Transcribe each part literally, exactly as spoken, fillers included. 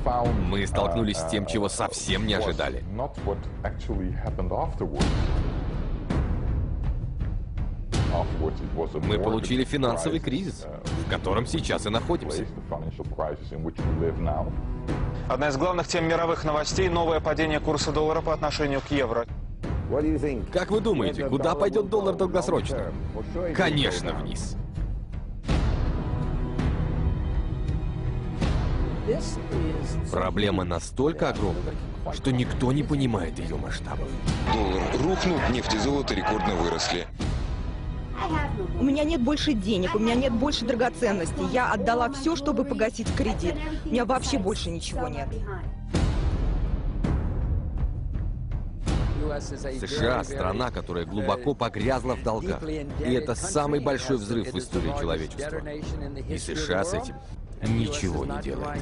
Мы столкнулись с тем, чего совсем не ожидали. Мы получили финансовый кризис, в котором сейчас и находимся. Одна из главных тем мировых новостей – новое падение курса доллара по отношению к евро. Как вы думаете, куда пойдет доллар долгосрочно? Конечно, вниз. Проблема настолько огромна, что никто не понимает ее масштабов. Доллар рухнул, нефть и золото рекордно выросли. У меня нет больше денег, у меня нет больше драгоценностей. Я отдала все, чтобы погасить кредит. У меня вообще больше ничего нет. США – страна, которая глубоко погрязла в долгах. И это самый большой взрыв в истории человечества. И США с этим ничего не делает.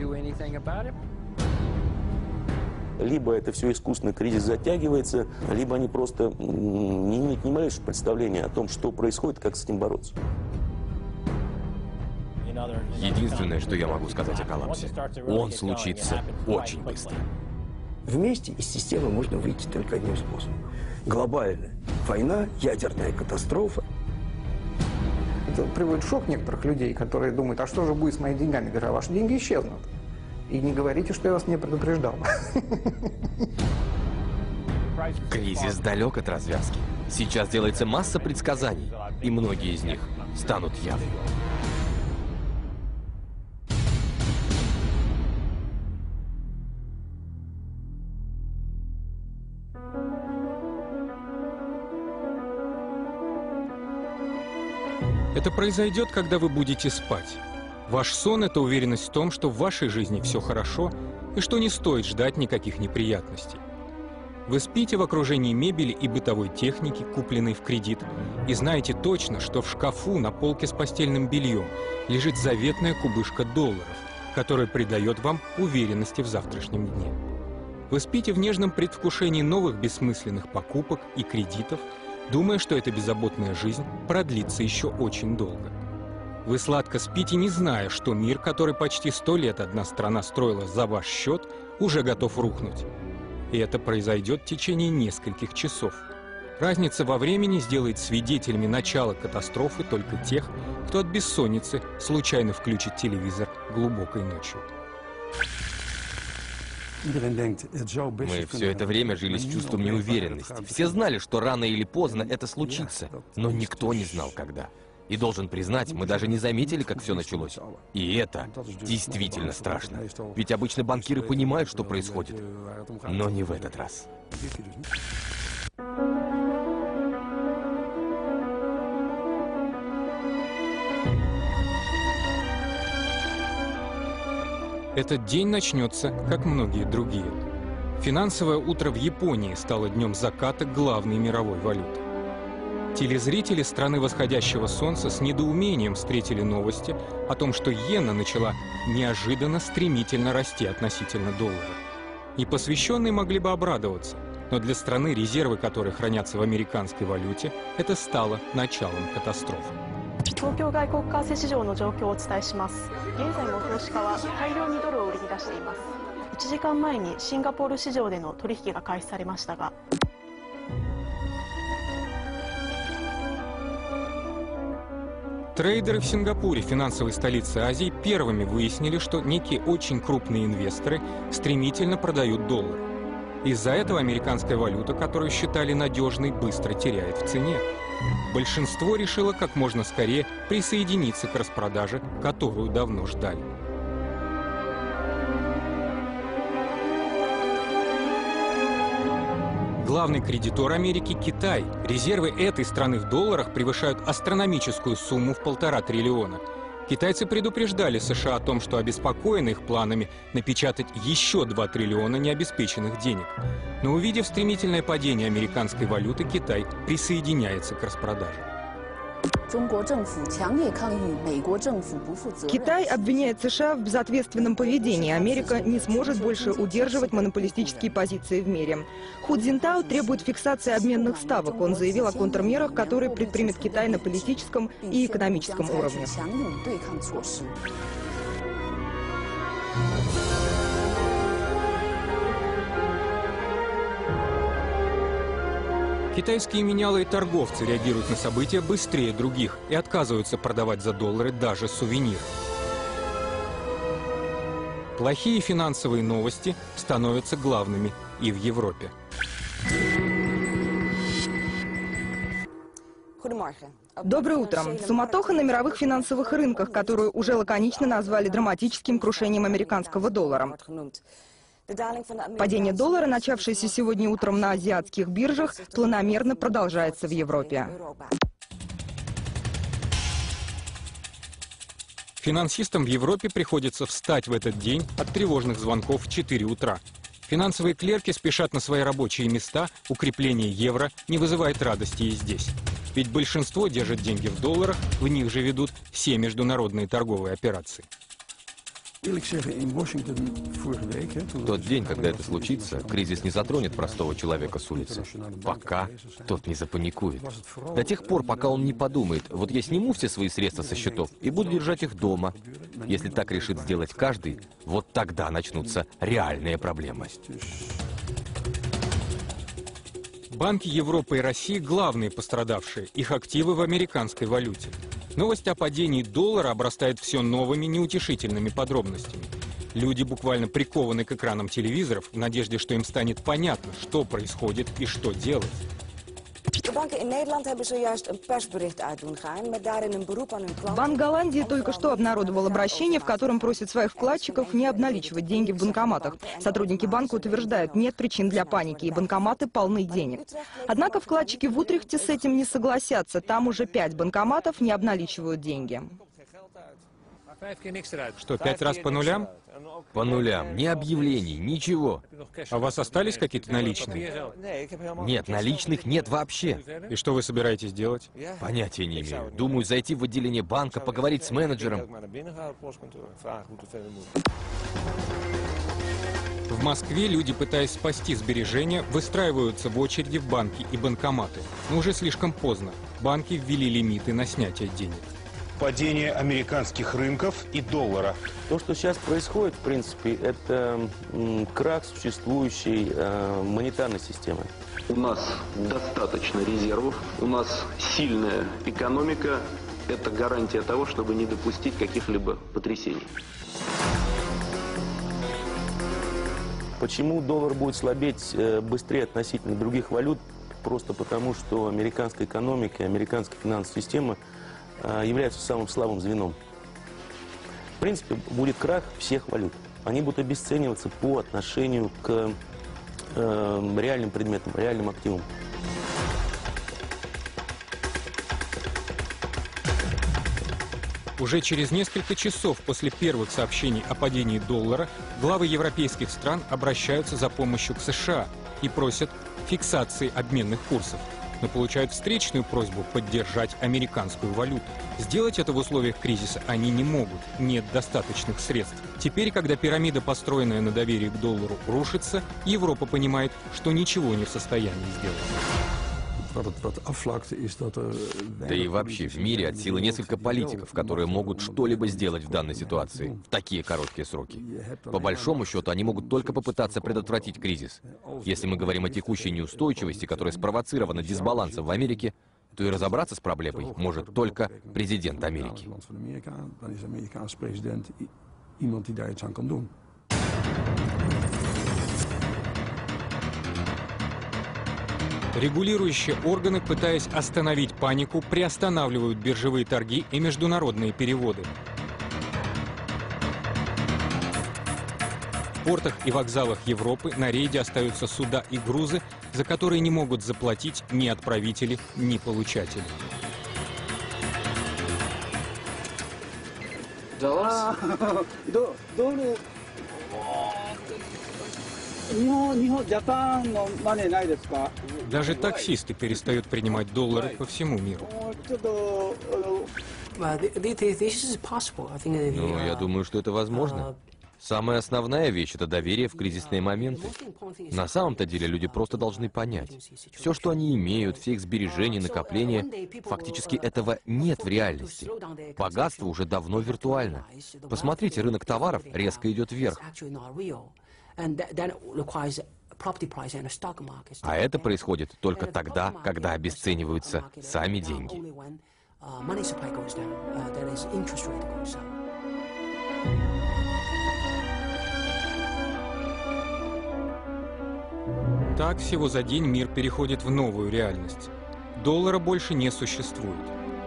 Либо это все искусственно, кризис затягивается, либо они просто не имеют ни малейшего представления о том, что происходит, как с этим бороться. Единственное, что я могу сказать о коллапсе, он случится очень быстро. Вместе из системы можно выйти только одним способом. Глобальная война, ядерная катастрофа. Это приводит в шок некоторых людей, которые думают, а что же будет с моими деньгами? Говорю, а ваши деньги исчезнут. И не говорите, что я вас не предупреждал. Кризис далек от развязки. Сейчас делается масса предсказаний, и многие из них станут явью. Это произойдет, когда вы будете спать. Ваш сон — это уверенность в том, что в вашей жизни все хорошо и что не стоит ждать никаких неприятностей. Вы спите в окружении мебели и бытовой техники, купленной в кредит, и знаете точно, что в шкафу на полке с постельным бельем лежит заветная кубышка долларов, которая придает вам уверенности в завтрашнем дне. Вы спите в нежном предвкушении новых бессмысленных покупок и кредитов, думая, что эта беззаботная жизнь продлится еще очень долго. Вы сладко спите, не зная, что мир, который почти сто лет одна страна строила за ваш счет, уже готов рухнуть. И это произойдет в течение нескольких часов. Разница во времени сделает свидетелями начала катастрофы только тех, кто от бессонницы случайно включит телевизор глубокой ночью. Мы все это время жили с чувством неуверенности. Все знали, что рано или поздно это случится, но никто не знал, когда. И должен признать, мы даже не заметили, как все началось. И это действительно страшно. Ведь обычно банкиры понимают, что происходит. Но не в этот раз. Этот день начнется, как многие другие. Финансовое утро в Японии стало днем заката главной мировой валюты. Телезрители страны восходящего солнца с недоумением встретили новости о том, что иена начала неожиданно стремительно расти относительно доллара. И посвященные могли бы обрадоваться, но для страны, резервы которой хранятся в американской валюте, это стало началом катастрофы. 東京外国為替市場の状況をお伝えします。現在も投資家は大量にドルを売りに出しています。いちじかんまえにシンガポール市場での取引が開始されましたが。 Трейдеры в Сингапуре, финансовой столице Азии, первыми выяснили, что некие очень крупные инвесторы стремительно продают доллар. Из-за этого американская валюта, которую считали надежной, быстро теряет в цене. Большинство решило как можно скорее присоединиться к распродаже, которую давно ждали. Главный кредитор Америки – Китай. Резервы этой страны в долларах превышают астрономическую сумму в полтора триллиона. Китайцы предупреждали США о том, что обеспокоены их планами напечатать еще два триллиона необеспеченных денег. Но увидев стремительное падение американской валюты, Китай присоединяется к распродаже. Китай обвиняет США в безответственном поведении. Америка не сможет больше удерживать монополистические позиции в мире. Ху Цзиньтао требует фиксации обменных ставок. Он заявил о контрмерах, которые предпримет Китай на политическом и экономическом уровне. Китайские менялы и торговцы реагируют на события быстрее других и отказываются продавать за доллары даже сувениры. Плохие финансовые новости становятся главными и в Европе. Доброе утро. Суматоха на мировых финансовых рынках, которую уже лаконично назвали драматическим крушением американского доллара. Падение доллара, начавшееся сегодня утром на азиатских биржах, планомерно продолжается в Европе. Финансистам в Европе приходится встать в этот день от тревожных звонков в четыре утра. Финансовые клерки спешат на свои рабочие места, укрепление евро не вызывает радости и здесь. Ведь большинство держит деньги в долларах, в них же ведут все международные торговые операции. В тот день, когда это случится, кризис не затронет простого человека с улицы. Пока тот не запаникует. До тех пор, пока он не подумает, вот я сниму все свои средства со счетов и буду держать их дома. Если так решит сделать каждый, вот тогда начнутся реальные проблемы. Банки Европы и России – главные пострадавшие, их активы в американской валюте. Новость о падении доллара обрастает все новыми неутешительными подробностями. Люди буквально прикованы к экранам телевизоров в надежде, что им станет понятно, что происходит и что делать. Банк Голландии только что обнародовал обращение, в котором просит своих вкладчиков не обналичивать деньги в банкоматах. Сотрудники банка утверждают, нет причин для паники, и банкоматы полны денег. Однако вкладчики в Утрехте с этим не согласятся. Там уже пять банкоматов не обналичивают деньги. Что, пять раз по нулям? По нулям. Ни объявлений, ничего. А у вас остались какие-то наличные? Нет, наличных нет вообще. И что вы собираетесь делать? Понятия не имею. Думаю, зайти в отделение банка, поговорить с менеджером. В Москве люди, пытаясь спасти сбережения, выстраиваются в очереди в банки и банкоматы. Но уже слишком поздно. Банки ввели лимиты на снятие денег. Падение американских рынков и доллара. То, что сейчас происходит, в принципе, это м, крах существующей э, монетарной системы. У нас достаточно резервов, у нас сильная экономика. Это гарантия того, чтобы не допустить каких-либо потрясений. Почему доллар будет слабеть э, быстрее относительно других валют? Просто потому, что американская экономика и американская финансовая система являются самым слабым звеном. В принципе, будет крах всех валют. Они будут обесцениваться по отношению к э, реальным предметам, реальным активам. Уже через несколько часов после первых сообщений о падении доллара главы европейских стран обращаются за помощью к США и просят фиксации обменных курсов, но получают встречную просьбу поддержать американскую валюту. Сделать это в условиях кризиса они не могут, нет достаточных средств. Теперь, когда пирамида, построенная на доверии к доллару, рушится, Европа понимает, что ничего не в состоянии сделать. Да и вообще в мире от силы несколько политиков, которые могут что-либо сделать в данной ситуации в такие короткие сроки. По большому счету, они могут только попытаться предотвратить кризис. Если мы говорим о текущей неустойчивости, которая спровоцирована дисбалансом в Америке, то и разобраться с проблемой может только президент Америки. Регулирующие органы, пытаясь остановить панику, приостанавливают биржевые торги и международные переводы. В портах и вокзалах Европы на рейде остаются суда и грузы, за которые не могут заплатить ни отправители, ни получатели. Даже таксисты перестают принимать доллары по всему миру. Ну, я думаю, что это возможно. Самая основная вещь — это доверие в кризисные моменты. На самом-то деле люди просто должны понять. Все, что они имеют, все их сбережения, накопления, фактически этого нет в реальности. Богатство уже давно виртуально. Посмотрите, рынок товаров резко идет вверх. А это происходит только тогда, когда обесцениваются сами деньги. Так всего за день мир переходит в новую реальность. Доллара больше не существует.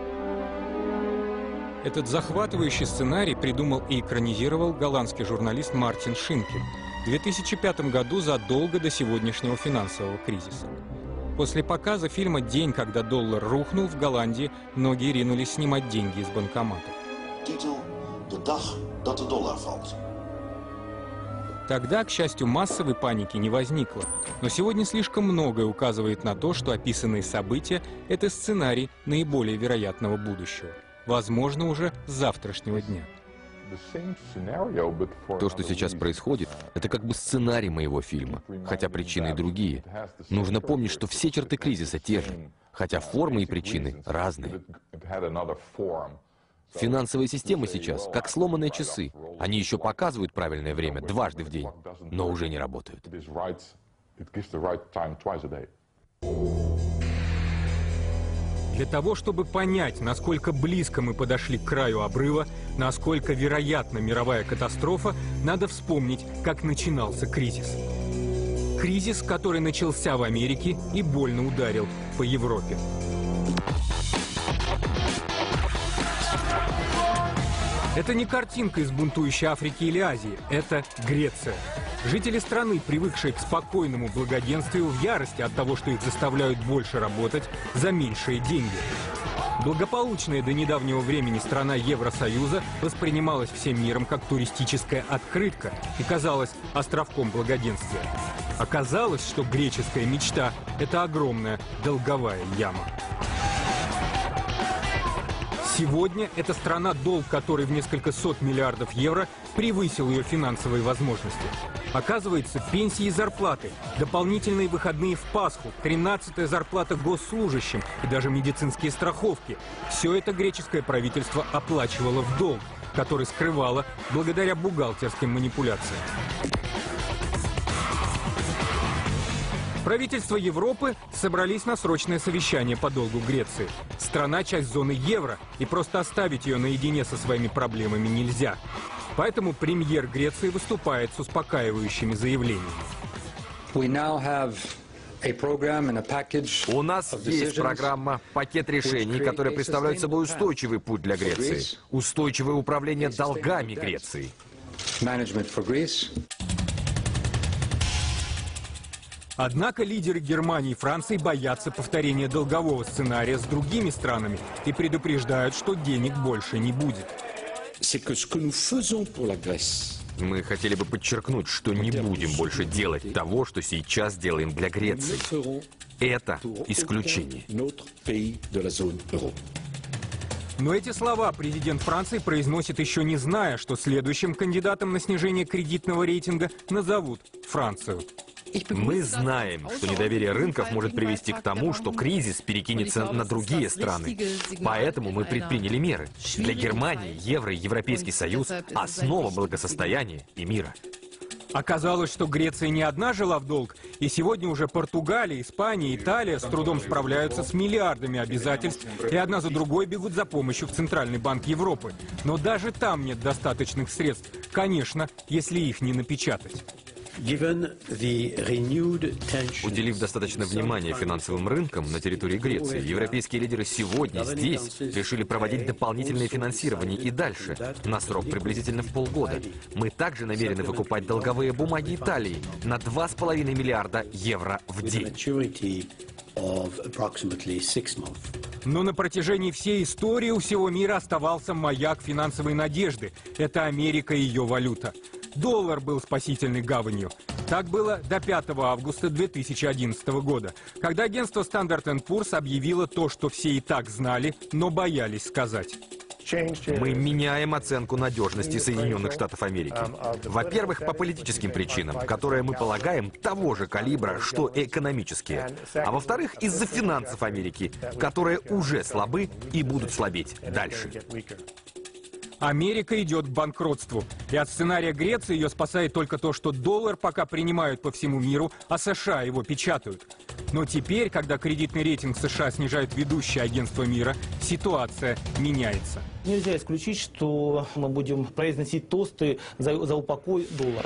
Этот захватывающий сценарий придумал и экранизировал голландский журналист Мартин Шинкель в две тысячи пятом году, задолго до сегодняшнего финансового кризиса. После показа фильма «День, когда доллар рухнул» в Голландии, многие ринулись снимать деньги из банкоматов. Тогда, к счастью, массовой паники не возникло. Но сегодня слишком многое указывает на то, что описанные события — это сценарий наиболее вероятного будущего. Возможно, уже с завтрашнего дня. То, что сейчас происходит, это как бы сценарий моего фильма, хотя причины и другие. Нужно помнить, что все черты кризиса те же, хотя формы и причины разные. Финансовая система сейчас как сломанные часы. Они еще показывают правильное время дважды в день, но уже не работают. Для того, чтобы понять, насколько близко мы подошли к краю обрыва, насколько вероятна мировая катастрофа, надо вспомнить, как начинался кризис. Кризис, который начался в Америке и больно ударил по Европе. Это не картинка из бунтующей Африки или Азии, это Греция. Жители страны, привыкшие к спокойному благоденствию, в ярости от того, что их заставляют больше работать за меньшие деньги. Благополучная до недавнего времени страна Евросоюза воспринималась всем миром как туристическая открытка и казалась островком благоденствия. Оказалось, что греческая мечта – это огромная долговая яма. Сегодня эта страна, долг которой в несколько сот миллиардов евро, превысил ее финансовые возможности. Оказывается, пенсии и зарплаты, дополнительные выходные в Пасху, тринадцатая зарплата госслужащим и даже медицинские страховки – все это греческое правительство оплачивало в долг, который скрывало благодаря бухгалтерским манипуляциям. Правительства Европы собрались на срочное совещание по долгу Греции. Страна – часть зоны евро, и просто оставить ее наедине со своими проблемами нельзя. Поэтому премьер Греции выступает с успокаивающими заявлениями. У нас есть программа, пакет решений, которые представляют собой устойчивый путь для Греции. Устойчивое управление долгами Греции. Однако лидеры Германии и Франции боятся повторения долгового сценария с другими странами и предупреждают, что денег больше не будет. Мы хотели бы подчеркнуть, что не будем больше делать того, что сейчас делаем для Греции. Это исключение. Но эти слова президент Франции произносит еще не зная, что следующим кандидатом на снижение кредитного рейтинга назовут Францию. Мы знаем, что недоверие рынков может привести к тому, что кризис перекинется на другие страны. Поэтому мы предприняли меры. Для Германии евро и Европейский Союз – основа благосостояния и мира. Оказалось, что Греция не одна жила в долг, и сегодня уже Португалия, Испания, Италия с трудом справляются с миллиардами обязательств, и одна за другой бегут за помощью в Центральный банк Европы. Но даже там нет достаточных средств, конечно, если их не напечатать. Уделив достаточно внимания финансовым рынкам на территории Греции, европейские лидеры сегодня здесь решили проводить дополнительное финансирование и дальше, на срок приблизительно в полгода. Мы также намерены выкупать долговые бумаги Италии на два с половиной миллиарда евро в день. Но на протяжении всей истории у всего мира оставался маяк финансовой надежды. Это Америка и ее валюта. Доллар был спасительной гаванью. Так было до пятого августа две тысячи одиннадцатого года, когда агентство Standard энд Poor's объявило то, что все и так знали, но боялись сказать. Мы меняем оценку надежности Соединенных Штатов Америки. Во-первых, по политическим причинам, которые мы полагаем того же калибра, что и экономические. А во-вторых, из-за финансов Америки, которые уже слабы и будут слабеть дальше. Америка идет к банкротству. И от сценария Греции ее спасает только то, что доллар пока принимают по всему миру, а США его печатают. Но теперь, когда кредитный рейтинг США снижают ведущие агентства мира, ситуация меняется. Нельзя исключить, что мы будем произносить тосты за, за упокой доллара.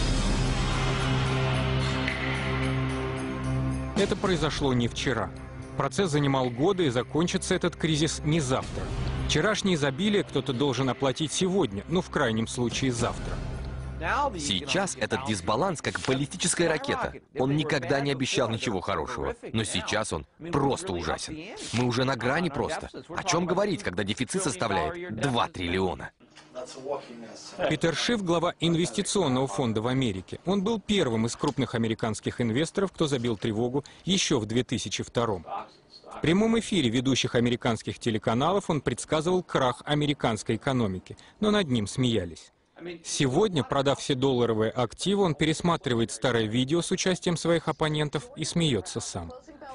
Это произошло не вчера. Процесс занимал годы, и закончится этот кризис не завтра. Вчерашнее изобилие кто-то должен оплатить сегодня, ну, в крайнем случае, завтра. Сейчас этот дисбаланс как баллистическая ракета. Он никогда не обещал ничего хорошего. Но сейчас он просто ужасен. Мы уже на грани просто. О чем говорить, когда дефицит составляет два триллиона? Питер Шиф, глава инвестиционного фонда в Америке. Он был первым из крупных американских инвесторов, кто забил тревогу еще в две тысячи втором. В прямом эфире ведущих американских телеканалов он предсказывал крах американской экономики, но над ним смеялись. Сегодня, продав все долларовые активы, он пересматривает старое видео с участием своих оппонентов и смеется сам.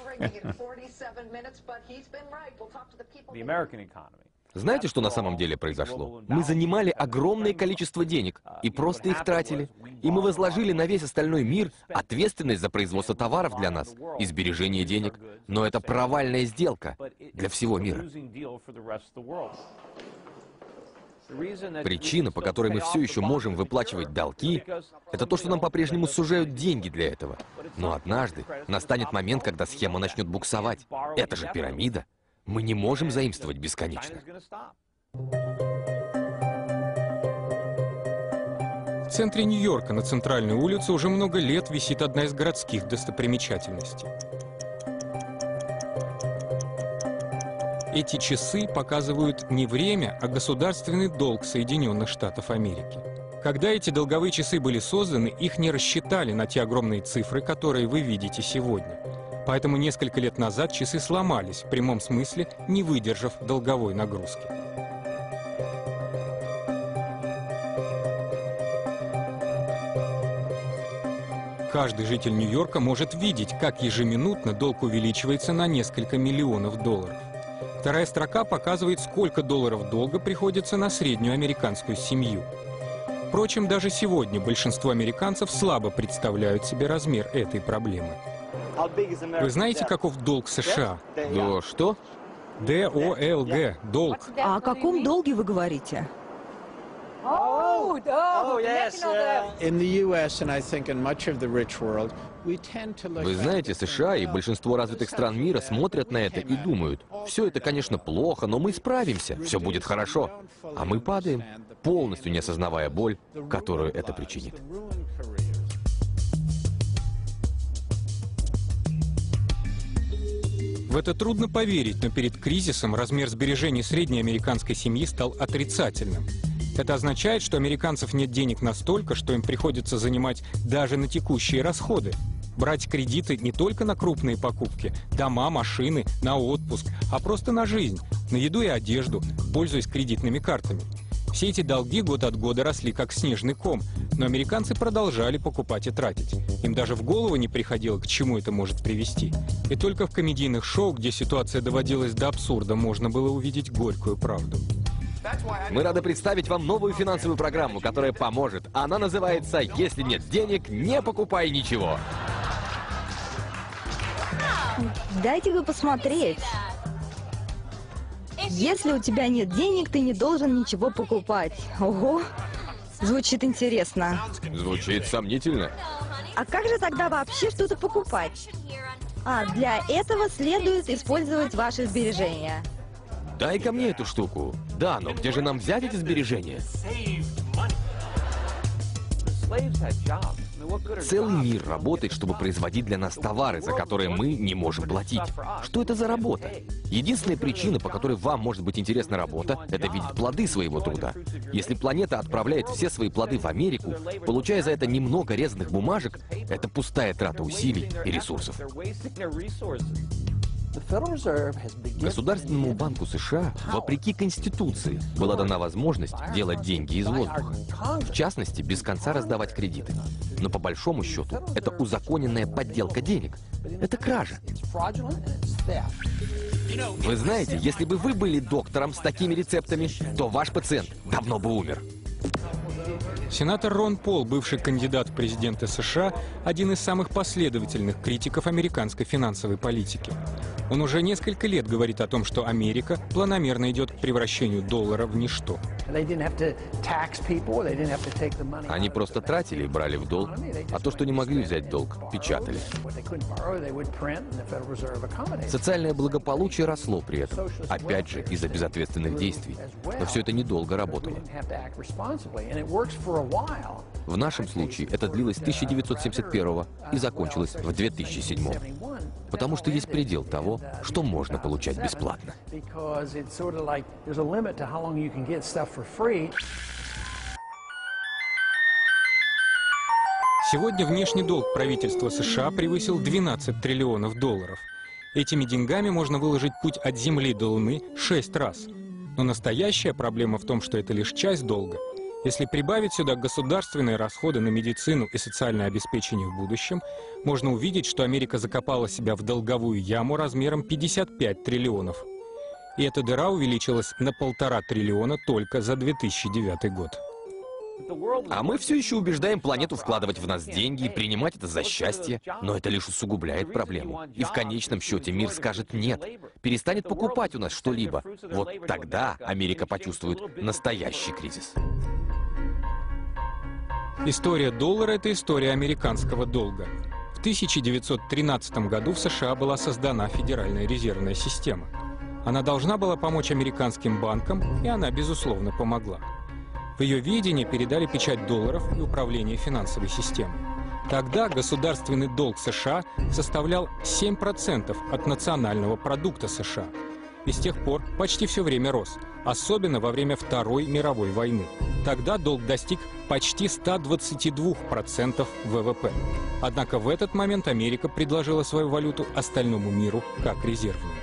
Знаете, что на самом деле произошло? Мы занимали огромное количество денег и просто их тратили. И мы возложили на весь остальной мир ответственность за производство товаров для нас и сбережение денег. Но это провальная сделка для всего мира. Причина, по которой мы все еще можем выплачивать долги, это то, что нам по-прежнему сужают деньги для этого. Но однажды настанет момент, когда схема начнет буксовать. Это же пирамида. Мы не можем заимствовать бесконечно. В центре Нью-Йорка на центральной улице уже много лет висит одна из городских достопримечательностей. Эти часы показывают не время, а государственный долг Соединенных Штатов Америки. Когда эти долговые часы были созданы, их не рассчитали на те огромные цифры, которые вы видите сегодня. Поэтому несколько лет назад часы сломались, в прямом смысле, не выдержав долговой нагрузки. Каждый житель Нью-Йорка может видеть, как ежеминутно долг увеличивается на несколько миллионов долларов. Вторая строка показывает, сколько долларов долга приходится на среднюю американскую семью. Впрочем, даже сегодня большинство американцев слабо представляют себе размер этой проблемы. Вы знаете, каков долг США? До что? Д О Л Г. Долг. А о каком долге вы говорите? Вы знаете, США и большинство развитых стран мира смотрят на это и думают, все это, конечно, плохо, но мы справимся, все будет хорошо. А мы падаем, полностью не осознавая боль, которую это причинит. В это трудно поверить, но перед кризисом размер сбережений средней американской семьи стал отрицательным. Это означает, что американцев нет денег настолько, что им приходится занимать даже на текущие расходы. Брать кредиты не только на крупные покупки, дома, машины, на отпуск, а просто на жизнь, на еду и одежду, пользуясь кредитными картами. Все эти долги год от года росли как снежный ком, но американцы продолжали покупать и тратить. Им даже в голову не приходило, к чему это может привести. И только в комедийных шоу, где ситуация доводилась до абсурда, можно было увидеть горькую правду. Мы рады представить вам новую финансовую программу, которая поможет. Она называется «Если нет денег, не покупай ничего». Дайте-ка посмотреть. Если у тебя нет денег, ты не должен ничего покупать. Ого, звучит интересно. Звучит сомнительно. А как же тогда вообще что-то покупать? А, для этого следует использовать ваши сбережения. Дай-ка мне эту штуку. Да, но где же нам взять эти сбережения? Целый мир работает, чтобы производить для нас товары, за которые мы не можем платить. Что это за работа? Единственная причина, по которой вам может быть интересна работа, это видеть плоды своего труда. Если планета отправляет все свои плоды в Америку, получая за это немного резаных бумажек, это пустая трата усилий и ресурсов. Государственному банку США, вопреки Конституции, была дана возможность делать деньги из воздуха. В частности, без конца раздавать кредиты. Но по большому счету, это узаконенная подделка денег. Это кража. Вы знаете, если бы вы были доктором с такими рецептами, то ваш пациент давно бы умер. Сенатор Рон Пол, бывший кандидат в президенты США, один из самых последовательных критиков американской финансовой политики. Он уже несколько лет говорит о том, что Америка планомерно идет к превращению доллара в ничто. Они просто тратили и брали в долг, а то, что не могли взять долг, печатали. Социальное благополучие росло при этом, опять же, из-за безответственных действий. Но все это недолго работало. В нашем случае это длилось с тысяча девятьсот семьдесят первого и закончилось в две тысячи седьмом. Потому что есть предел того, что можно получать бесплатно. Сегодня внешний долг правительства США превысил двенадцать триллионов долларов. Этими деньгами можно выложить путь от Земли до Луны шесть раз. Но настоящая проблема в том, что это лишь часть долга. Если прибавить сюда государственные расходы на медицину и социальное обеспечение в будущем, можно увидеть, что Америка закопала себя в долговую яму размером пятьдесят пять триллионов. И эта дыра увеличилась на полтора триллиона только за две тысячи девятый год. А мы все еще убеждаем планету вкладывать в нас деньги и принимать это за счастье. Но это лишь усугубляет проблему. И в конечном счете мир скажет «нет», перестанет покупать у нас что-либо. Вот тогда Америка почувствует настоящий кризис. История доллара – это история американского долга. В тысяча девятьсот тринадцатом году в США была создана Федеральная резервная система. Она должна была помочь американским банкам, и она, безусловно, помогла. В ее ведение передали печать долларов и управление финансовой системой. Тогда государственный долг США составлял семь процентов от национального продукта США. И с тех пор почти все время рос, особенно во время Второй мировой войны. Тогда долг достиг почти ста двадцати двух процентов вэ вэ пэ. Однако в этот момент Америка предложила свою валюту остальному миру как резервную.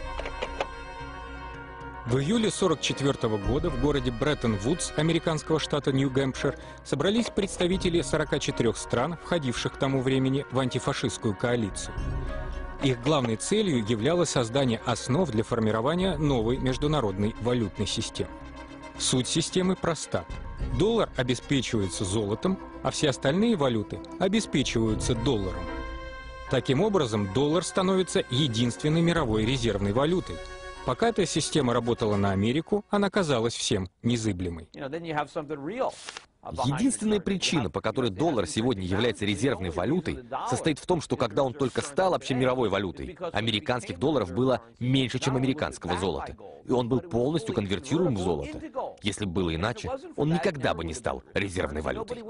В июле сорок четвёртого года в городе Бреттон-Вудс американского штата Нью-Гэмпшир собрались представители сорока четырёх стран, входивших к тому времени в антифашистскую коалицию. Их главной целью являлось создание основ для формирования новой международной валютной системы. Суть системы проста. Доллар обеспечивается золотом, а все остальные валюты обеспечиваются долларом. Таким образом, доллар становится единственной мировой резервной валютой. Пока эта система работала на Америку, она казалась всем незыблемой. Единственная причина, по которой доллар сегодня является резервной валютой, состоит в том, что когда он только стал общемировой валютой, американских долларов было меньше, чем американского золота. И он был полностью конвертируем в золото. Если бы было иначе, он никогда бы не стал резервной валютой.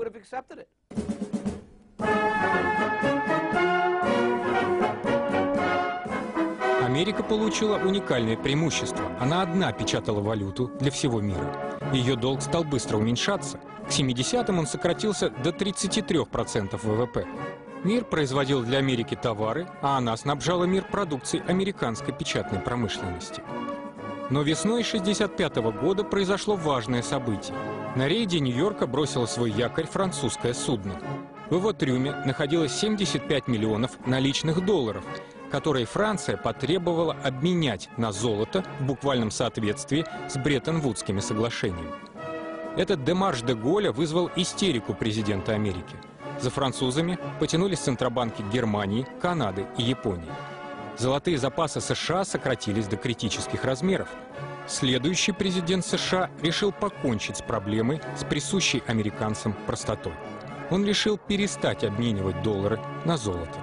Америка получила уникальное преимущество. Она одна печатала валюту для всего мира. Ее долг стал быстро уменьшаться. К семидесятым он сократился до тридцати трёх процентов вэ вэ пэ. Мир производил для Америки товары, а она снабжала мир продукцией американской печатной промышленности. Но весной шестьдесят пятого года произошло важное событие. На рейде Нью-Йорка бросило свой якорь французское судно. В его трюме находилось семьдесят пять миллионов наличных долларов, которые Франция потребовала обменять на золото в буквальном соответствии с Бреттон-Вудскими соглашениями. Этот демарш де Голля вызвал истерику президента Америки. За французами потянулись центробанки Германии, Канады и Японии. Золотые запасы США сократились до критических размеров. Следующий президент США решил покончить с проблемой с присущей американцам простотой. Он решил перестать обменивать доллары на золото.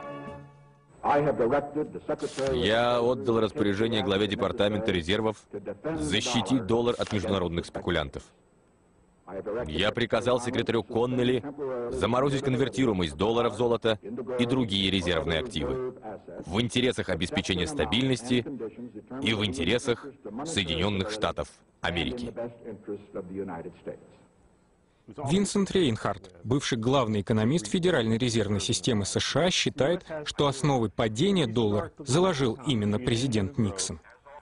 Я отдал распоряжение главе Департамента резервов защитить доллар от международных спекулянтов. Я приказал секретарю Коннелли заморозить конвертируемость доллара в золото и другие резервные активы в интересах обеспечения стабильности и в интересах Соединенных Штатов Америки. Винсент Рейнхард, бывший главный экономист Федеральной резервной системы США, считает, что основы падения доллара заложил именно президент Никсон.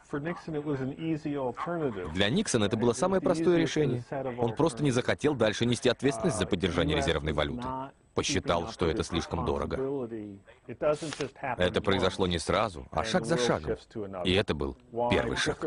Для Никсона это было самое простое решение. Он просто не захотел дальше нести ответственность за поддержание резервной валюты. посчитал, что это слишком дорого. Это произошло не сразу, а шаг за шагом. И это был первый шаг.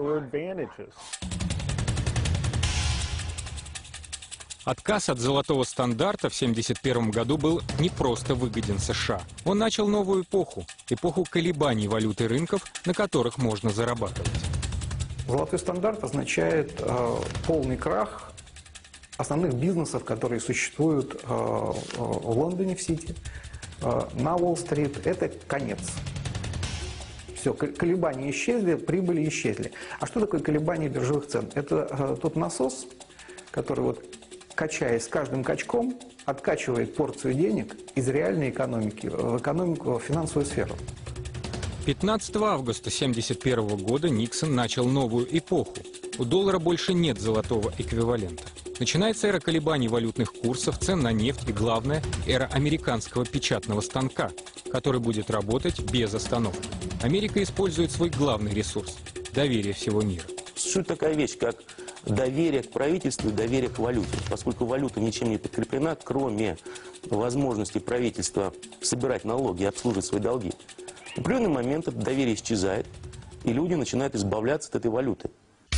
Отказ от золотого стандарта в тысяча девятьсот семьдесят первом году был не просто выгоден США. Он начал новую эпоху, эпоху колебаний валюты рынков, на которых можно зарабатывать. Золотой стандарт означает э, полный крах основных бизнесов, которые существуют э, в Лондоне, в Сити, э, на Уолл-стрит. Это конец. Все, колебания исчезли, прибыли исчезли. А что такое колебания биржевых цен? Это э, тот насос, который вот, качаясь с каждым качком, откачивает порцию денег из реальной экономики в экономику, в финансовую сферу. пятнадцатого августа тысяча девятьсот семьдесят первого года Никсон начал новую эпоху. У доллара больше нет золотого эквивалента. Начинается эра колебаний валютных курсов, цен на нефть и, главное, эра американского печатного станка, который будет работать без остановки. Америка использует свой главный ресурс – доверие всего мира. Существует такая вещь, как доверие к правительству и доверие к валюте. Поскольку валюта ничем не подкреплена, кроме возможности правительства собирать налоги и обслуживать свои долги, в определенный момент это доверие исчезает, и люди начинают избавляться от этой валюты.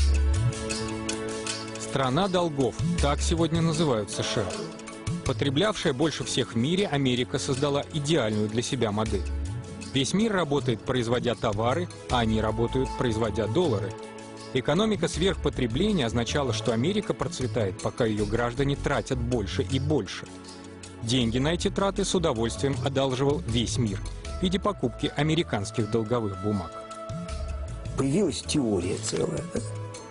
Страна долгов – так сегодня называют США. Потреблявшая больше всех в мире, Америка создала идеальную для себя модель. Весь мир работает, производя товары, а они работают, производя доллары. Экономика сверхпотребления означала, что Америка процветает, пока ее граждане тратят больше и больше. Деньги на эти траты с удовольствием одалживал весь мир в виде покупки американских долговых бумаг. Появилась теория целая, да?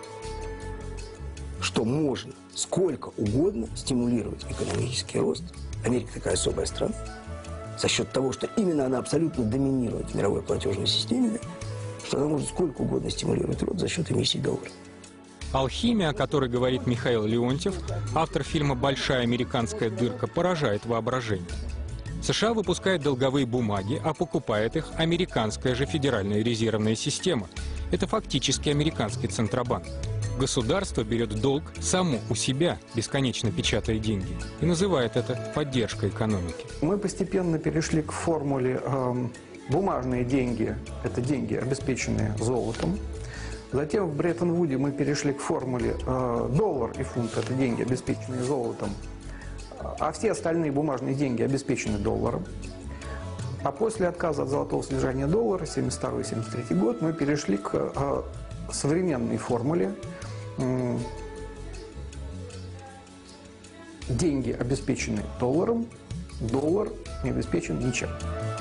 Что можно сколько угодно стимулировать экономический рост. Америка такая особая страна. За счет того, что именно она абсолютно доминирует в мировой платежной системе, да? Что она может сколько угодно стимулировать рост за счет эмиссии долларов. Алхимия, о которой говорит Михаил Леонтьев, автор фильма «Большая американская дырка», поражает воображение. США выпускает долговые бумаги, а покупает их американская же Федеральная резервная система. Это фактически американский Центробанк. Государство берет долг само у себя, бесконечно печатая деньги, и называет это поддержкой экономики. Мы постепенно перешли к формуле э, бумажные деньги – это деньги, обеспеченные золотом. Затем в Бреттон-Вуде мы перешли к формуле э, доллар и фунт – это деньги, обеспеченные золотом, а все остальные бумажные деньги обеспечены долларом. А после отказа от золотого содержания доллара, семьдесят второй — семьдесят третий год, мы перешли к э, современной формуле. Э, деньги обеспечены долларом, доллар не обеспечен ничем.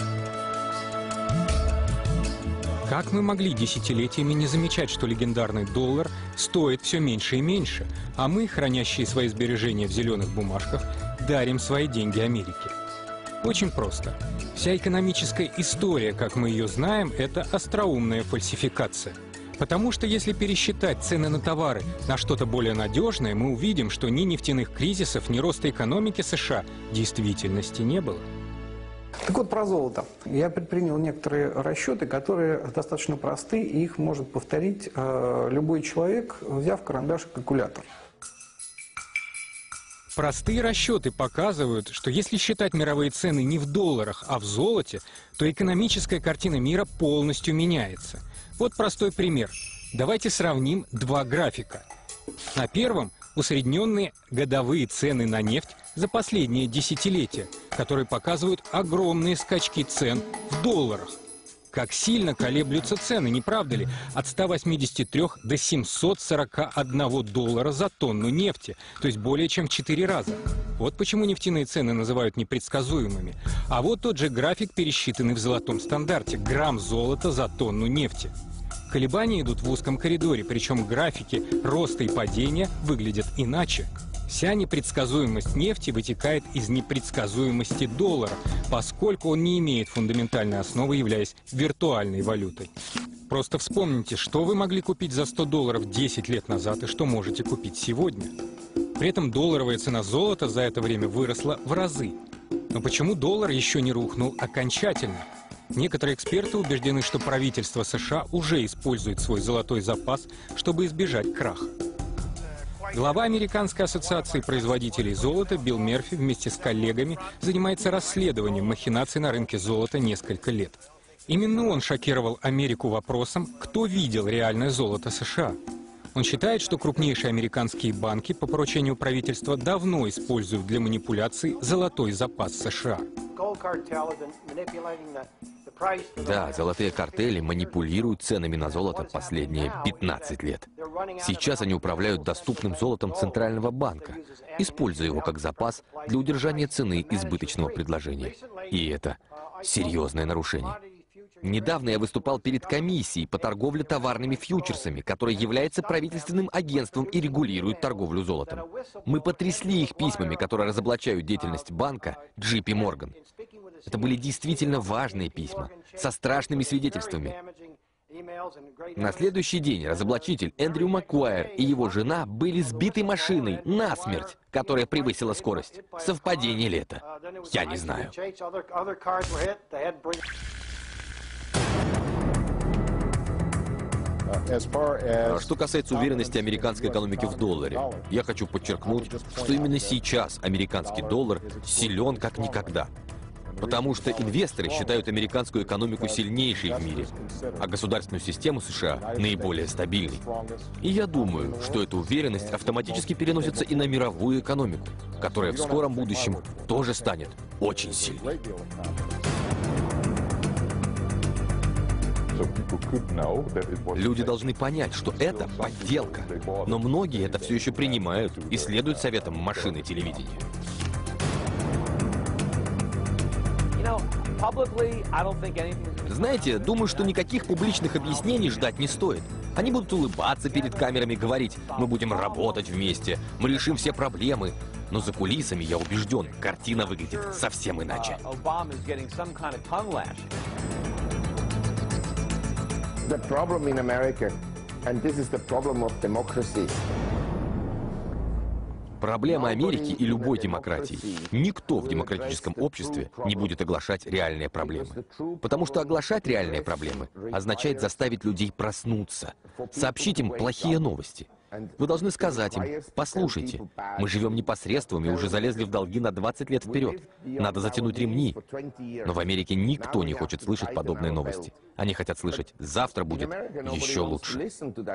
Как мы могли десятилетиями не замечать, что легендарный доллар стоит все меньше и меньше, а мы, хранящие свои сбережения в зеленых бумажках, дарим свои деньги Америке? Очень просто. Вся экономическая история, как мы ее знаем, это остроумная фальсификация. Потому что если пересчитать цены на товары на что-то более надежное, мы увидим, что ни нефтяных кризисов, ни роста экономики США в действительности не было. Так вот, про золото. Я предпринял некоторые расчеты, которые достаточно просты, и их может повторить э, любой человек, взяв карандаш и калькулятор. Простые расчеты показывают, что если считать мировые цены не в долларах, а в золоте, то экономическая картина мира полностью меняется. Вот простой пример. Давайте сравним два графика. На первом усредненные годовые цены на нефть за последние десятилетия, которые показывают огромные скачки цен в долларах. Как сильно колеблются цены, не правда ли? От ста восьмидесяти трёх до семисот сорока одного доллара за тонну нефти, то есть более чем в четыре раза. Вот почему нефтяные цены называют непредсказуемыми. А вот тот же график, пересчитанный в золотом стандарте, грамм золота за тонну нефти. Колебания идут в узком коридоре, причем графики роста и падения выглядят иначе. Вся непредсказуемость нефти вытекает из непредсказуемости доллара, поскольку он не имеет фундаментальной основы, являясь виртуальной валютой. Просто вспомните, что вы могли купить за сто долларов десять лет назад и что можете купить сегодня. При этом долларовая цена золота за это время выросла в разы. Но почему доллар еще не рухнул окончательно? Некоторые эксперты убеждены, что правительство США уже использует свой золотой запас, чтобы избежать краха. Глава Американской ассоциации производителей золота Билл Мерфи вместе с коллегами занимается расследованием махинаций на рынке золота несколько лет. Именно он шокировал Америку вопросом, кто видел реальное золото США. Он считает, что крупнейшие американские банки по поручению правительства давно используют для манипуляций золотой запас США. Да, золотые картели манипулируют ценами на золото последние пятнадцать лет. Сейчас они управляют доступным золотом Центрального банка, используя его как запас для удержания цены избыточного предложения. И это серьезное нарушение. Недавно я выступал перед комиссией по торговле товарными фьючерсами, которая является правительственным агентством и регулирует торговлю золотом. Мы потрясли их письмами, которые разоблачают деятельность банка джей пи Morgan. Это были действительно важные письма, со страшными свидетельствами. На следующий день разоблачитель Эндрю Макгуайр и его жена были сбиты машиной насмерть, которая превысила скорость. Совпадение ли это? Я не знаю. Что касается уверенности американской экономики в долларе, я хочу подчеркнуть, что именно сейчас американский доллар силен как никогда. Потому что инвесторы считают американскую экономику сильнейшей в мире, а государственную систему США наиболее стабильной. И я думаю, что эта уверенность автоматически переносится и на мировую экономику, которая в скором будущем тоже станет очень сильной. Люди должны понять, что это подделка, но многие это все еще принимают и следуют советам машины телевидения. Знаете, думаю, что никаких публичных объяснений ждать не стоит. Они будут улыбаться перед камерами, говорить: мы будем работать вместе, мы решим все проблемы. Но за кулисами, я убежден, картина выглядит совсем иначе. The problem in America, and this is the problem of democracy. Проблема Америки и любой демократии. Никто в демократическом обществе не будет оглашать реальные проблемы. Потому что оглашать реальные проблемы означает заставить людей проснуться, сообщить им плохие новости. Вы должны сказать им: послушайте, мы живем непосредством и уже залезли в долги на двадцать лет вперед. Надо затянуть ремни. Но в Америке никто не хочет слышать подобные новости. Они хотят слышать: завтра будет еще лучше.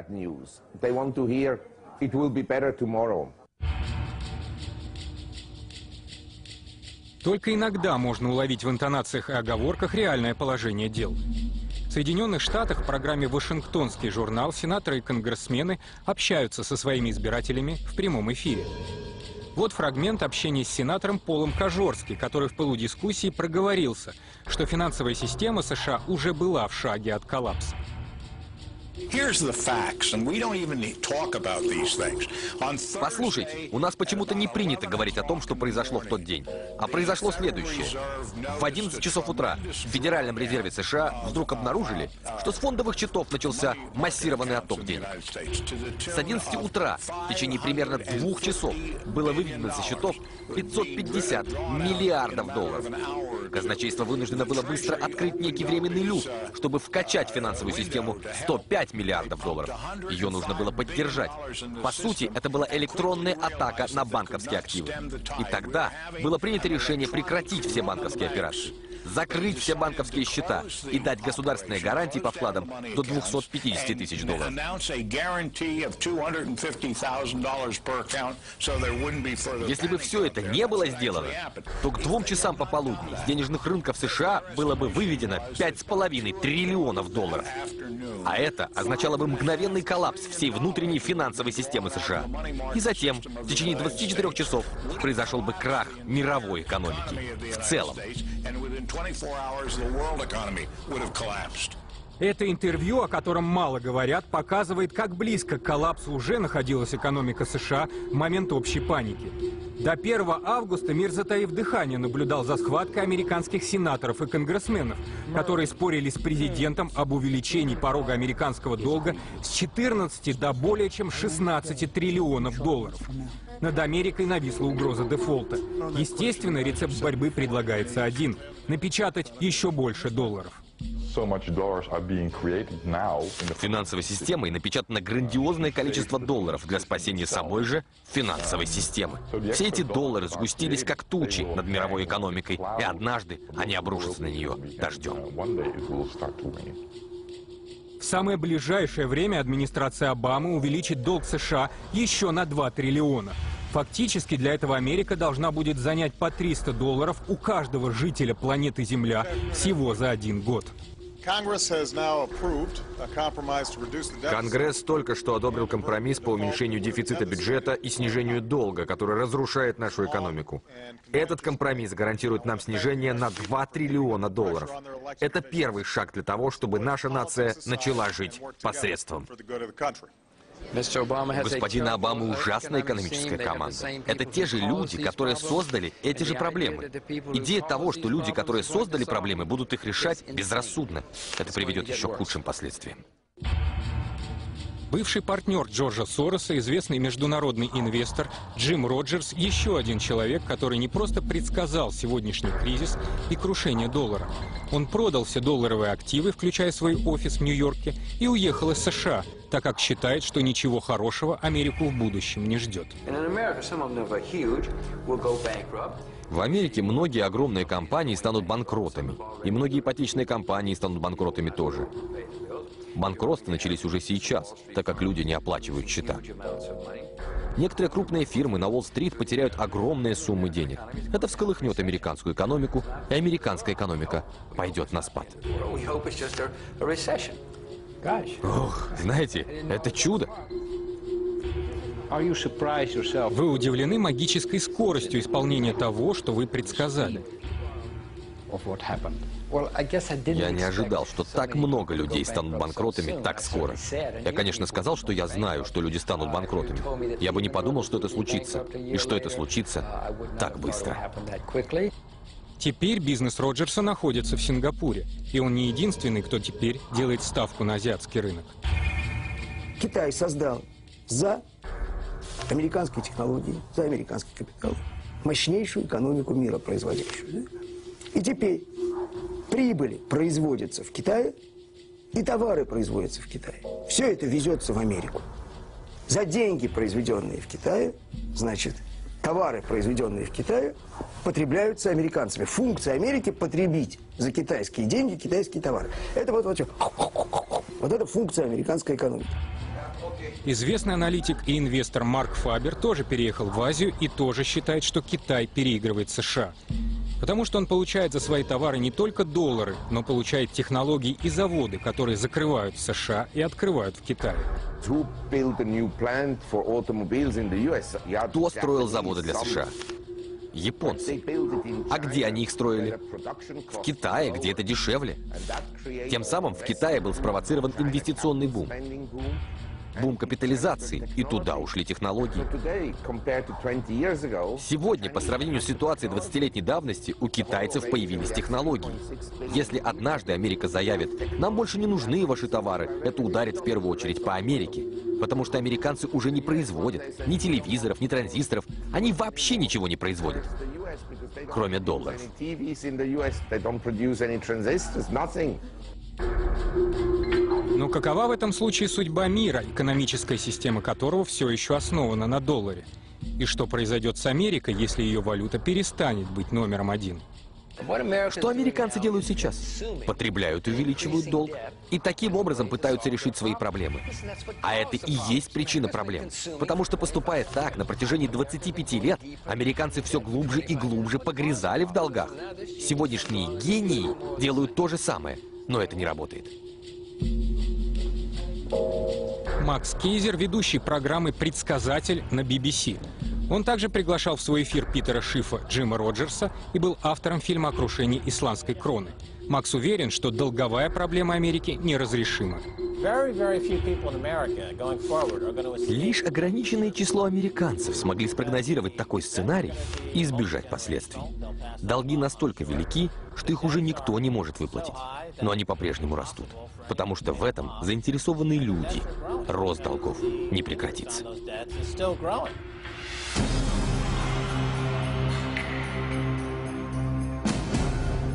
Только иногда можно уловить в интонациях и оговорках реальное положение дел. В Соединенных Штатах в программе «Вашингтонский журнал» сенаторы и конгрессмены общаются со своими избирателями в прямом эфире. Вот фрагмент общения с сенатором Полом Кожорски, который в пылу дискуссии проговорился, что финансовая система США уже была в шаге от коллапса. Послушайте, у нас почему-то не принято говорить о том, что произошло в тот день. А произошло следующее. В одиннадцать часов утра в Федеральном резерве США вдруг обнаружили, что с фондовых счетов начался массированный отток денег. С одиннадцати утра в течение примерно двух часов было выведено со счетов пятьсот пятьдесят миллиардов долларов. Казначейство вынуждено было быстро открыть некий временный люк, чтобы вкачать в финансовую систему сто пять миллиардов долларов. Ее нужно было поддержать. По сути, это была электронная атака на банковские активы. И тогда было принято решение прекратить все банковские операции, закрыть все банковские счета и дать государственные гарантии по вкладам до двухсот пятидесяти тысяч долларов. Если бы все это не было сделано, то к двум часам пополудни с денежных рынков США было бы выведено пять с половиной триллионов долларов. А это означало бы мгновенный коллапс всей внутренней финансовой системы США. И затем, в течение двадцати четырёх часов, произошел бы крах мировой экономики в целом. Это интервью, о котором мало говорят, показывает, как близко к коллапсу уже находилась экономика США в момент общей паники. До первого августа мир, затаив дыхание, наблюдал за схваткой американских сенаторов и конгрессменов, которые спорили с президентом об увеличении порога американского долга с четырнадцати до более чем шестнадцати триллионов долларов. Над Америкой нависла угроза дефолта. Естественно, рецепт борьбы предлагается один – напечатать еще больше долларов. Финансовой системой напечатано грандиозное количество долларов для спасения самой же финансовой системы. Все эти доллары сгустились как тучи над мировой экономикой, и однажды они обрушатся на нее дождем. В самое ближайшее время администрация Обамы увеличит долг США еще на два триллиона. Фактически для этого Америка должна будет занять по триста долларов у каждого жителя планеты Земля всего за один год. Конгресс только что одобрил компромисс по уменьшению дефицита бюджета и снижению долга, который разрушает нашу экономику. Этот компромисс гарантирует нам снижение на два триллиона долларов. Это первый шаг для того, чтобы наша нация начала жить посредством. У господина Обамы ужасная экономическая команда. Это те же люди, которые создали эти же проблемы. Идея того, что люди, которые создали проблемы, будут их решать, безрассудна. Это приведет еще к худшим последствиям. Бывший партнер Джорджа Сороса, известный международный инвестор Джим Роджерс, еще один человек, который не просто предсказал сегодняшний кризис и крушение доллара. Он продал все долларовые активы, включая свой офис в Нью-Йорке, и уехал из США, так как считает, что ничего хорошего Америку в будущем не ждет. В Америке многие огромные компании станут банкротами, и многие ипотечные компании станут банкротами тоже. Банкротства начались уже сейчас, так как люди не оплачивают счета. Некоторые крупные фирмы на Уолл-стрит потеряют огромные суммы денег. Это всколыхнет американскую экономику, и американская экономика пойдет на спад. Ох, знаете, это чудо. Вы удивлены магической скоростью исполнения того, что вы предсказали? Я не ожидал, что так много людей станут банкротами так скоро. Я, конечно, сказал, что я знаю, что люди станут банкротами. Я бы не подумал, что это случится, и что это случится так быстро. Теперь бизнес Роджерса находится в Сингапуре, и он не единственный, кто теперь делает ставку на азиатский рынок. Китай создал за американские технологии, за американский капитал мощнейшую экономику мира производящую. И теперь прибыли производятся в Китае, и товары производятся в Китае. Все это везется в Америку. За деньги, произведенные в Китае, значит, товары, произведенные в Китае, потребляются американцами. Функция Америки – потребить за китайские деньги китайские товары. Это вот, вот, вот это функция американской экономики. Известный аналитик и инвестор Марк Фабер тоже переехал в Азию и тоже считает, что Китай переигрывает США. Потому что он получает за свои товары не только доллары, но получает технологии и заводы, которые закрывают в США и открывают в Китае. Кто строил заводы для США? Японцы. А где они их строили? В Китае, где это дешевле. Тем самым в Китае был спровоцирован инвестиционный бум. Бум капитализации, и туда ушли технологии. Сегодня, по сравнению с ситуацией двадцатилетней давности, у китайцев появились технологии. Если однажды Америка заявит, нам больше не нужны ваши товары, это ударит в первую очередь по Америке. Потому что американцы уже не производят ни телевизоров, ни транзисторов. Они вообще ничего не производят, кроме долларов. Но какова в этом случае судьба мира, экономическая система которого все еще основана на долларе? И что произойдет с Америкой, если ее валюта перестанет быть номером один? Что американцы делают сейчас? Потребляют и увеличивают долг. И таким образом пытаются решить свои проблемы. А это и есть причина проблем. Потому что, поступая так, на протяжении двадцати пяти лет американцы все глубже и глубже погрязали в долгах. Сегодняшние гении делают то же самое, но это не работает. Макс Кейзер, ведущий программы «Предсказатель» на би би си. Он также приглашал в свой эфир Питера Шифа, Джима Роджерса и был автором фильма о крушении исландской кроны. Макс уверен, что долговая проблема Америки неразрешима. Лишь ограниченное число американцев смогли спрогнозировать такой сценарий и избежать последствий. Долги настолько велики, что их уже никто не может выплатить. Но они по-прежнему растут, потому что в этом заинтересованы люди. Рост долгов не прекратится.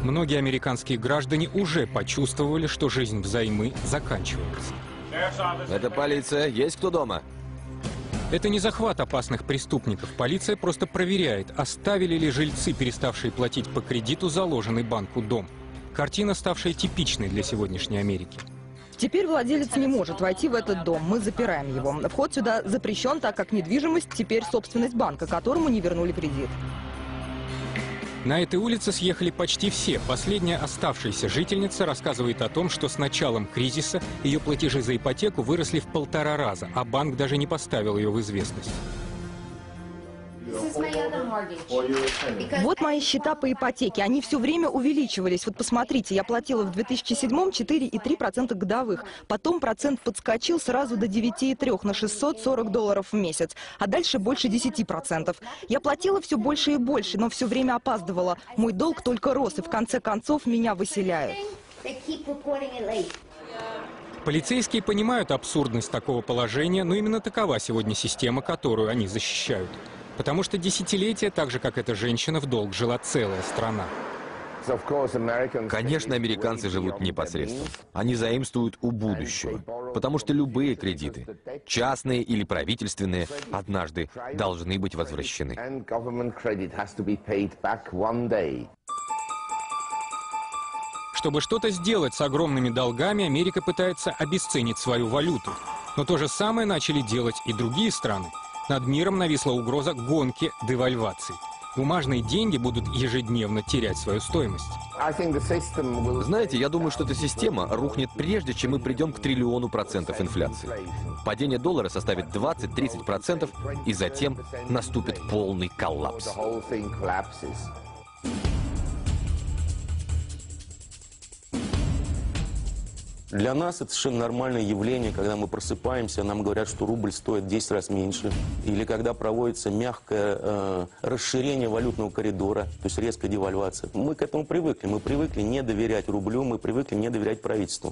Многие американские граждане уже почувствовали, что жизнь взаймы заканчивается. Это полиция. Есть кто дома? Это не захват опасных преступников. Полиция просто проверяет, оставили ли жильцы, переставшие платить по кредиту, заложенный банку дом. Картина, ставшая типичной для сегодняшней Америки. Теперь владелец не может войти в этот дом. Мы запираем его. Вход сюда запрещен, так как недвижимость теперь собственность банка, которому не вернули кредит. На этой улице съехали почти все. Последняя оставшаяся жительница рассказывает о том, что с началом кризиса ее платежи за ипотеку выросли в полтора раза, а банк даже не поставил ее в известность. Вот мои счета по ипотеке. Они все время увеличивались. Вот посмотрите, я платила в две тысячи седьмом четыре и три десятых процента годовых. Потом процент подскочил сразу до девяти и трёх на шестьсот сорок долларов в месяц. А дальше больше десяти процентов. Я платила все больше и больше, но все время опаздывала. Мой долг только рос, и в конце концов меня выселяют. Полицейские понимают абсурдность такого положения, но именно такова сегодня система, которую они защищают. Потому что десятилетия, так же как эта женщина, в долг жила целая страна. Конечно, американцы живут непосредственно. Они заимствуют у будущего. Потому что любые кредиты, частные или правительственные, однажды должны быть возвращены. Чтобы что-то сделать с огромными долгами, Америка пытается обесценить свою валюту. Но то же самое начали делать и другие страны. Над миром нависла угроза гонки девальвации. Бумажные деньги будут ежедневно терять свою стоимость. Знаете, я думаю, что эта система рухнет прежде, чем мы придем к триллиону процентов инфляции. Падение доллара составит двадцать-тридцать процентов, и затем наступит полный коллапс. Для нас это совершенно нормальное явление, когда мы просыпаемся, нам говорят, что рубль стоит в десять раз меньше. Или когда проводится мягкое э, расширение валютного коридора, то есть резкая девальвация. Мы к этому привыкли. Мы привыкли не доверять рублю, мы привыкли не доверять правительству.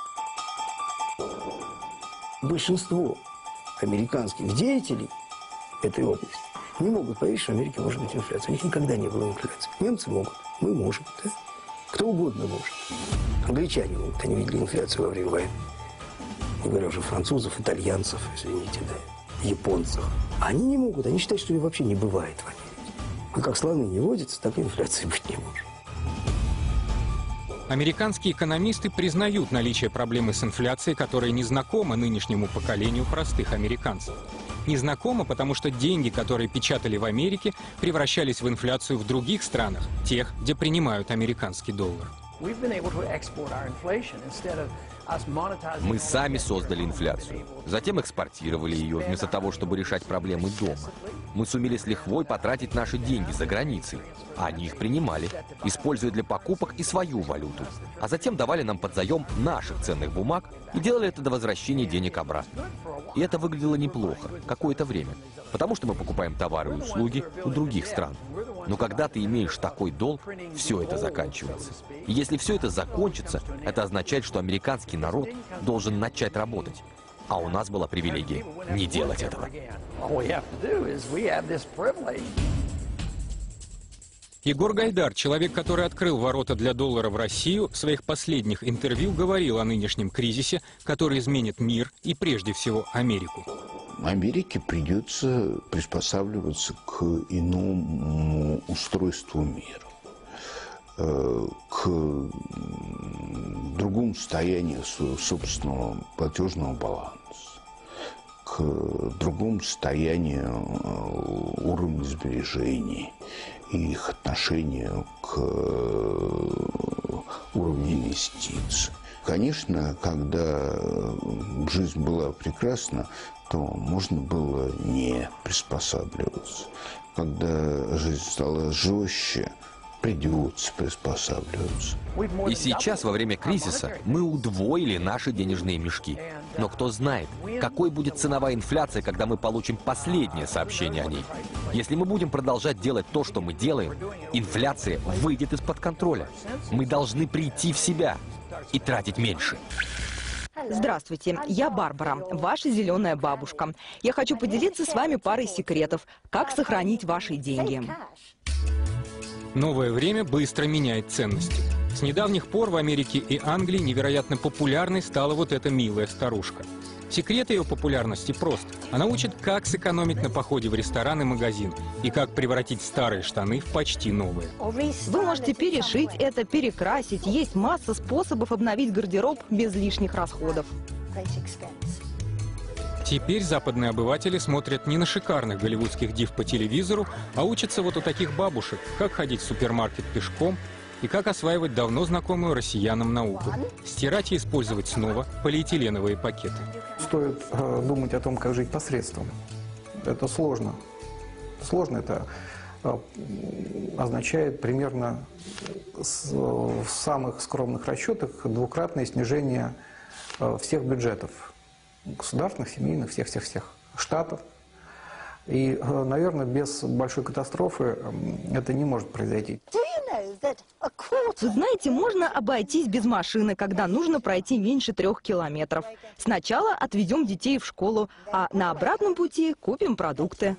Большинство американских деятелей этой области не могут поверить, что в Америке может быть инфляция. У них никогда не было инфляции. Немцы могут, мы можем, да? Кто угодно может. Англичане могут, они видели инфляцию во время войны. Не говоря уже французов, итальянцев, извините, да, японцев. Они не могут, они считают, что ее вообще не бывает в Америке. А как слоны не водятся, так и инфляции быть не может. Американские экономисты признают наличие проблемы с инфляцией, которая незнакома нынешнему поколению простых американцев. Незнакомо, потому что деньги, которые печатали в Америке, превращались в инфляцию в других странах, тех, где принимают американский доллар. Мы сами создали инфляцию, затем экспортировали ее, вместо того, чтобы решать проблемы дома. Мы сумели с лихвой потратить наши деньги за границей, а они их принимали, используя для покупок и свою валюту, а затем давали нам под заем наших ценных бумаг и делали это до возвращения денег обратно. И это выглядело неплохо какое-то время, потому что мы покупаем товары и услуги у других стран. Но когда ты имеешь такой долг, все это заканчивается. И если все это закончится, это означает, что американский народ должен начать работать. А у нас была привилегия не делать этого. Егор Гайдар, человек, который открыл ворота для доллара в Россию, в своих последних интервью говорил о нынешнем кризисе, который изменит мир и прежде всего Америку. Америке придется приспосабливаться к иному устройству мира, к другому состоянию своего собственного платежного баланса, к другому состоянию уровня сбережений и их отношению к уровню инвестиций. Конечно, когда жизнь была прекрасна, то можно было не приспосабливаться. Когда жизнь стала жестче, придется приспосабливаться. И сейчас, во время кризиса, мы удвоили наши денежные мешки. Но кто знает, какой будет ценовая инфляция, когда мы получим последнее сообщение о ней. Если мы будем продолжать делать то, что мы делаем, инфляция выйдет из-под контроля. Мы должны прийти в себя и тратить меньше. Здравствуйте, я Барбара, ваша зеленая бабушка. Я хочу поделиться с вами парой секретов, как сохранить ваши деньги. Новое время быстро меняет ценности. С недавних пор в Америке и Англии невероятно популярной стала вот эта милая старушка. Секрет ее популярности прост. Она учит, как сэкономить на походе в ресторан и магазин, и как превратить старые штаны в почти новые. Вы можете перешить это, перекрасить. Есть масса способов обновить гардероб без лишних расходов. Теперь западные обыватели смотрят не на шикарных голливудских див по телевизору, а учатся вот у таких бабушек, как ходить в супермаркет пешком и как осваивать давно знакомую россиянам науку – стирать и использовать снова полиэтиленовые пакеты. Стоит э, думать о том, как жить посредством. Это сложно. Сложно это э, означает примерно с, в самых скромных расчетах двукратное снижение э, всех бюджетов. Государственных, семейных, всех-всех-всех штатов. И, наверное, без большой катастрофы это не может произойти. Вы знаете, можно обойтись без машины, когда нужно пройти меньше трех километров. Сначала отвезем детей в школу, а на обратном пути купим продукты.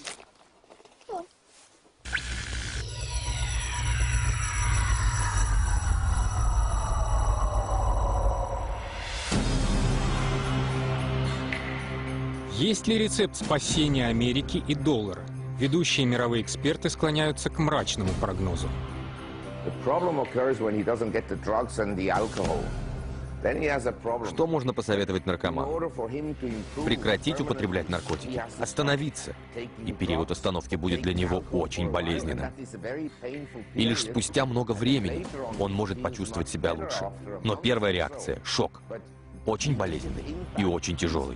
Есть ли рецепт спасения Америки и доллара? Ведущие мировые эксперты склоняются к мрачному прогнозу. Что можно посоветовать наркоману? Прекратить употреблять наркотики, остановиться. И период остановки будет для него очень болезненным. И лишь спустя много времени он может почувствовать себя лучше. Но первая реакция – шок. Очень болезненный и очень тяжелый.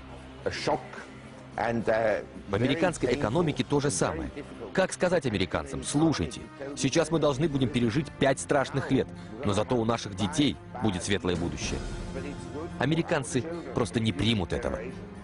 В американской экономике то же самое. Как сказать американцам: слушайте, сейчас мы должны будем пережить пять страшных лет, но зато у наших детей будет светлое будущее. Американцы просто не примут этого.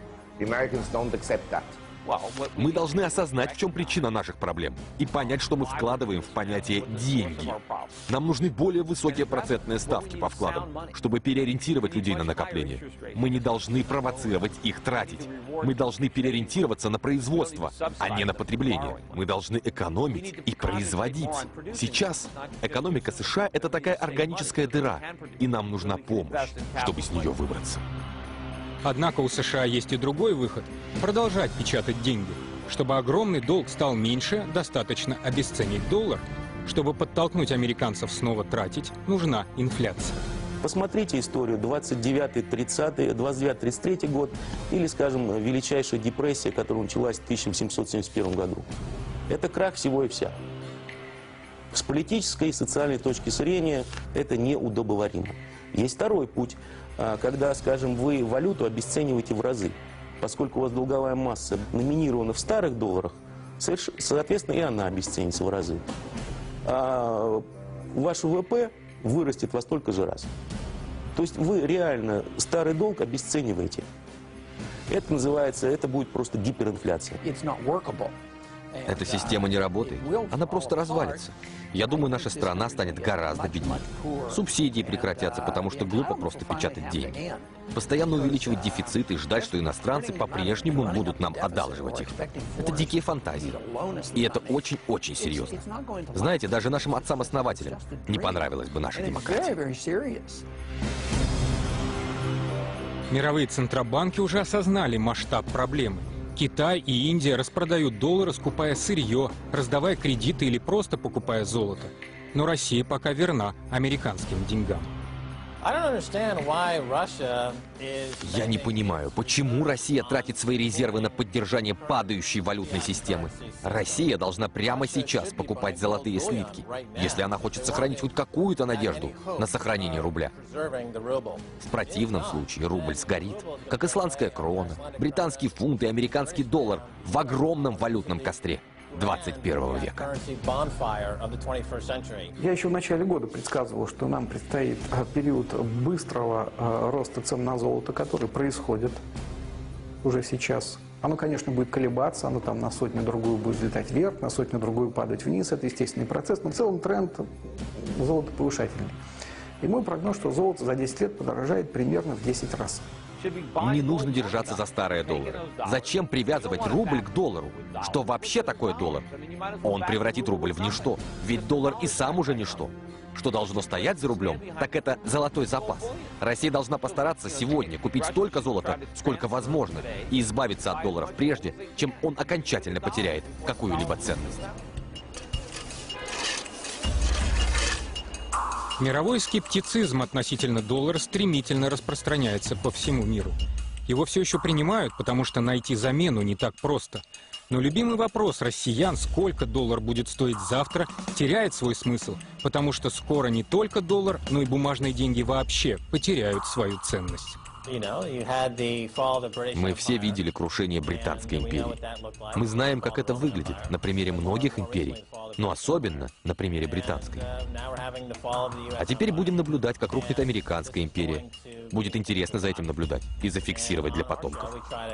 Мы должны осознать, в чем причина наших проблем, и понять, что мы вкладываем в понятие «деньги». Нам нужны более высокие процентные ставки по вкладам, чтобы переориентировать людей на накопление. Мы не должны провоцировать их тратить. Мы должны переориентироваться на производство, а не на потребление. Мы должны экономить и производить. Сейчас экономика США — это такая органическая дыра, и нам нужна помощь, чтобы с нее выбраться. Однако у США есть и другой выход – продолжать печатать деньги. Чтобы огромный долг стал меньше, достаточно обесценить доллар. Чтобы подтолкнуть американцев снова тратить, нужна инфляция. Посмотрите историю двадцать девятый тридцатый, двадцать девятый тридцать третий год или, скажем, величайшая депрессия, которая началась в тысяча восемьсот семьдесят первом году. Это крах всего и вся. С политической и социальной точки зрения это неудобоваримо. Есть второй путь, когда, скажем, вы валюту обесцениваете в разы. Поскольку у вас долговая масса номинирована в старых долларах, соответственно, и она обесценится в разы. А ваш ВВП вырастет во столько же раз. То есть вы реально старый долг обесцениваете. Это называется, это будет просто гиперинфляция. Эта система не работает, она просто развалится. Я думаю, наша страна станет гораздо беднее. Субсидии прекратятся, потому что глупо просто печатать деньги. Постоянно увеличивать дефицит и ждать, что иностранцы по-прежнему будут нам одалживать их. Это дикие фантазии. И это очень-очень серьезно. Знаете, даже нашим отцам-основателям не понравилась бы наша демократия. Мировые центробанки уже осознали масштаб проблемы. Китай и Индия распродают доллары, скупая сырье, раздавая кредиты или просто покупая золото. Но Россия пока верна американским деньгам. Я не понимаю, почему Россия тратит свои резервы на поддержание падающей валютной системы. Россия должна прямо сейчас покупать золотые слитки, если она хочет сохранить хоть какую-то надежду на сохранение рубля. В противном случае рубль сгорит, как исландская крона, британский фунт и американский доллар в огромном валютном костре двадцать первого века. Я еще в начале года предсказывал, что нам предстоит период быстрого роста цен на золото, который происходит уже сейчас. Оно, конечно, будет колебаться, оно там на сотню-другую будет взлетать вверх, на сотню-другую падать вниз. Это естественный процесс, но в целом тренд золота повышательный. И мой прогноз, что золото за десять лет подорожает примерно в десять раз. Не нужно держаться за старые доллары. Зачем привязывать рубль к доллару? Что вообще такое доллар? Он превратит рубль в ничто. Ведь доллар и сам уже ничто. Что должно стоять за рублем, так это золотой запас. Россия должна постараться сегодня купить столько золота, сколько возможно, и избавиться от долларов прежде, чем он окончательно потеряет какую-либо ценность. Мировой скептицизм относительно доллара стремительно распространяется по всему миру. Его все еще принимают, потому что найти замену не так просто. Но любимый вопрос россиян, сколько доллар будет стоить завтра, теряет свой смысл, потому что скоро не только доллар, но и бумажные деньги вообще потеряют свою ценность. Мы все видели крушение Британской империи. Мы знаем, как это выглядит на примере многих империй, но особенно на примере Британской. А теперь будем наблюдать, как рухнет Американская империя. Будет интересно за этим наблюдать и зафиксировать для потомков.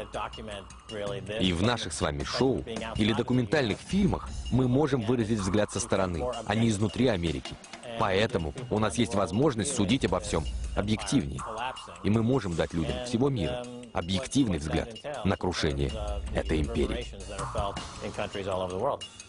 И в наших с вами шоу или документальных фильмах мы можем выразить взгляд со стороны, а не изнутри Америки. Поэтому у нас есть возможность судить обо всем объективнее. И мы можем дать людям всего мира объективный взгляд на крушение этой империи.